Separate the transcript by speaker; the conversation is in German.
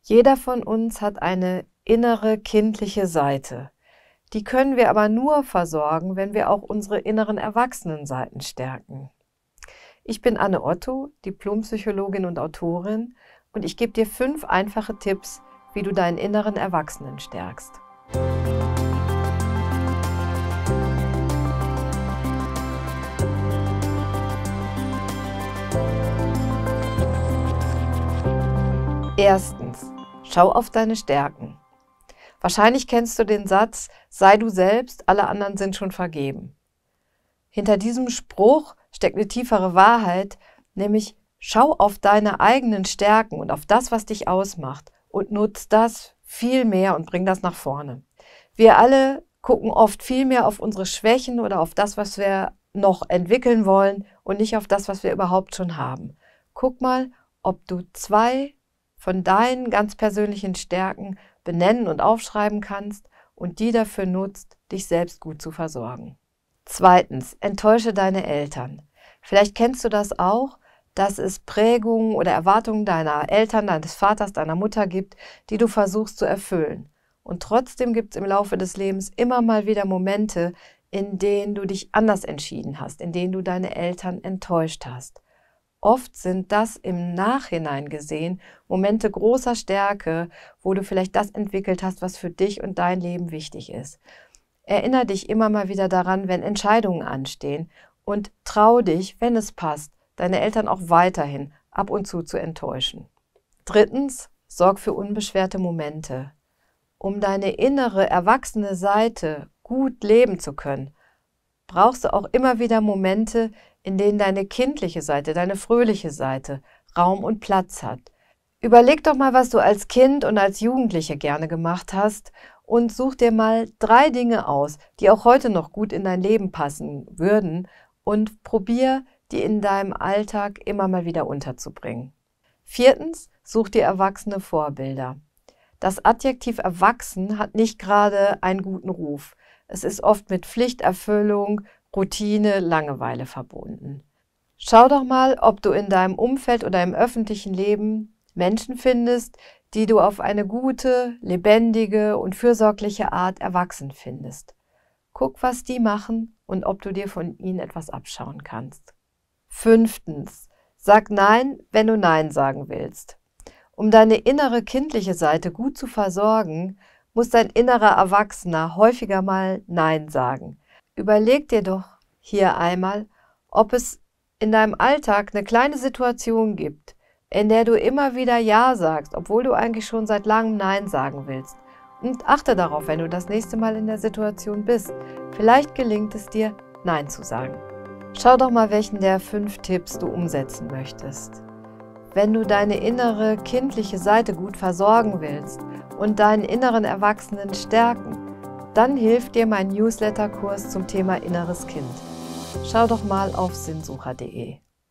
Speaker 1: Jeder von uns hat eine innere kindliche Seite. Die können wir aber nur versorgen, wenn wir auch unsere inneren Erwachsenenseiten stärken. Ich bin Anne Otto, Diplompsychologin und Autorin, und ich gebe dir 5 einfache Tipps, wie du deinen inneren Erwachsenen stärkst. Erstens, schau auf deine Stärken. Wahrscheinlich kennst du den Satz, sei du selbst, alle anderen sind schon vergeben. Hinter diesem Spruch steckt eine tiefere Wahrheit, nämlich schau auf deine eigenen Stärken und auf das, was dich ausmacht, und nutz das viel mehr und bring das nach vorne. Wir alle gucken oft viel mehr auf unsere Schwächen oder auf das, was wir noch entwickeln wollen, und nicht auf das, was wir überhaupt schon haben. Guck mal, ob du 2 von deinen ganz persönlichen Stärken benennen und aufschreiben kannst und die dafür nutzt, dich selbst gut zu versorgen. Zweitens, enttäusche deine Eltern. Vielleicht kennst du das auch, dass es Prägungen oder Erwartungen deiner Eltern, deines Vaters, deiner Mutter gibt, die du versuchst zu erfüllen. Und trotzdem gibt es im Laufe des Lebens immer mal wieder Momente, in denen du dich anders entschieden hast, in denen du deine Eltern enttäuscht hast. Oft sind das im Nachhinein gesehen Momente großer Stärke, wo du vielleicht das entwickelt hast, was für dich und dein Leben wichtig ist. Erinnere dich immer mal wieder daran, wenn Entscheidungen anstehen, und trau dich, wenn es passt, deine Eltern auch weiterhin ab und zu enttäuschen. Drittens, sorg für unbeschwerte Momente. Um deine innere, erwachsene Seite gut leben zu können, brauchst du auch immer wieder Momente, in denen deine kindliche Seite, deine fröhliche Seite Raum und Platz hat. Überleg doch mal, was du als Kind und als Jugendliche gerne gemacht hast, und such dir mal 3 Dinge aus, die auch heute noch gut in dein Leben passen würden, und probier, die in deinem Alltag immer mal wieder unterzubringen. Viertens, such dir erwachsene Vorbilder. Das Adjektiv erwachsen hat nicht gerade einen guten Ruf. Es ist oft mit Pflichterfüllung, Routine, Langeweile verbunden. Schau doch mal, ob du in deinem Umfeld oder im öffentlichen Leben Menschen findest, die du auf eine gute, lebendige und fürsorgliche Art erwachsen findest. Guck, was die machen und ob du dir von ihnen etwas abschauen kannst. Fünftens, sag Nein, wenn du Nein sagen willst. Um deine innere kindliche Seite gut zu versorgen, muss dein innerer Erwachsener häufiger mal Nein sagen. Überleg dir doch hier einmal, ob es in deinem Alltag eine kleine Situation gibt, in der du immer wieder Ja sagst, obwohl du eigentlich schon seit langem Nein sagen willst. Und achte darauf, wenn du das nächste Mal in der Situation bist. Vielleicht gelingt es dir, Nein zu sagen. Schau doch mal, welchen der 5 Tipps du umsetzen möchtest. Wenn du deine innere kindliche Seite gut versorgen willst und deinen inneren Erwachsenen stärken, dann hilft dir mein Newsletter-Kurs zum Thema inneres Kind. Schau doch mal auf sinnsucher.de.